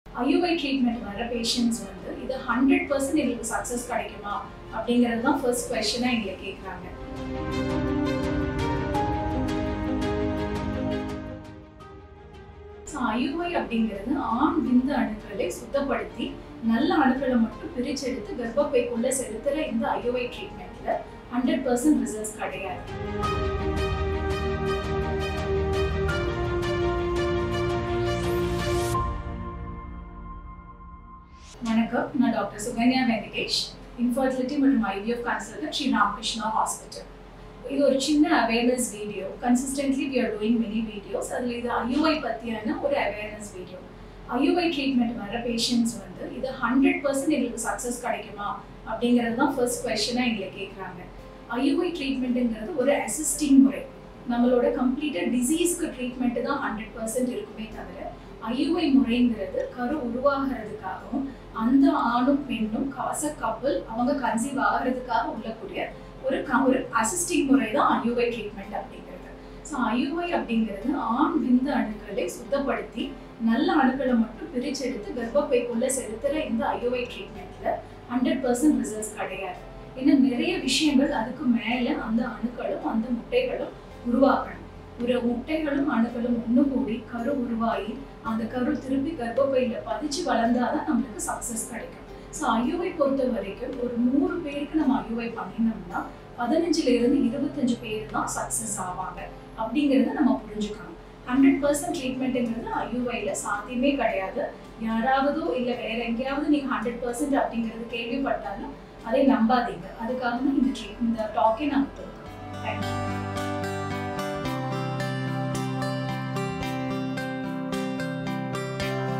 IUI treatment வர patients வந்து இது 100% எங்களுக்கு சக்ஸஸ் கிடைக்குமா அப்படிங்கிறது தான் ஃபர்ஸ்ட் கொஸ்டினாக எங்களை கேட்குறாங்க. IUI அப்படிங்கிறது ஆண் விந்து அணுக்களை சுத்தப்படுத்தி நல்ல அணுக்களை மட்டும் பிரிச்செடுத்து கர்ப்பப்பைக்குள்ள செலுத்துற இந்த IUI ட்ரீட்மெண்ட்ல 100% ரிசல்ட்ஸ் கிடையாது. வணக்கம், நான் டாக்டர் சுகன்யா வெங்கடேஷ், இன்ஃபர்டிலிட்டி மற்றும் IVF consultant Sri Ramakrishna hospital. இது ஒரு சின்ன awareness video. Consistently we are doing many videos. அதில் இது IUI பற்றியான ஒரு அவேர்னஸ் வீடியோ. IUI ட்ரீட்மெண்ட் வர பேஷண்ட்ஸ் வந்து இது 100% எங்களுக்கு சக்ஸஸ் கிடைக்குமா அப்படிங்கிறது தான் ஃபர்ஸ்ட் கொஸ்டினாக எங்களை கேட்குறாங்க. IUI ட்ரீட்மெண்ட்டுங்கிறது ஒரு அசிஸ்டிங் முறை. நம்மளோட கம்ப்ளீட்டாக டிசீஸ்க்கு ட்ரீட்மெண்ட்டு தான் 100% இருக்குமே தவிர IUI முறைங்கிறது கரு உருவாகிறதுக்காகவும் அந்த ஆணும் பெண்ணும் கப்பல் அவங்க கன்சீவ் ஆகிறதுக்காக உள்ளக்கூடிய ஒரு அசிஸ்டிங் முறை தான் IUI ட்ரீட்மெண்ட் அப்படிங்கிறது. ஸோ IUI அப்படிங்கிறது ஆண் விந்து அணுக்களை சுத்தப்படுத்தி நல்ல அணுக்களை மட்டும் பிரிச்செடுத்து கர்ப்பப்பைக்குள்ள செலுத்துற இந்த IUI ட்ரீட்மெண்ட்ல 100% ரிசல்ட்ஸ் கிடையாது. ஏன்னா நிறைய விஷயங்கள் அதுக்கு மேலே அந்த அணுக்களும் அந்த முட்டைகளும் உருவாக்கணும். ஒரு முட்டைகளும் அணுக்களும் ஒன்று கூடி கரு உருவாகி அந்த கரு திருப்பி கர்ப்பப்பையில பதிச்சு வளர்ந்தாதான் நம்மளுக்கு சக்ஸஸ் கிடைக்கும். ஸோ IUI பொறுத்த வரைக்கும் ஒரு 100 பேருக்கு நம்ம IUI பண்ணினோம்னா 15-25 பேர் தான் சக்ஸஸ் ஆவாங்க அப்படிங்கிறத நம்ம புரிஞ்சுக்கணும். 100% ட்ரீட்மெண்ட்டுங்கிறது IUIல சாத்தியமே கிடையாது. யாராவதோ இல்லை வேற எங்கேயாவது நீங்கள் 100% அப்படிங்கிறது கேள்விப்பட்டாலும் அதை நம்பாதீங்க. அதுக்காக தான் இந்த டாக்கே நாங்கள் கொடுக்குறோம். தேங்க்யூ.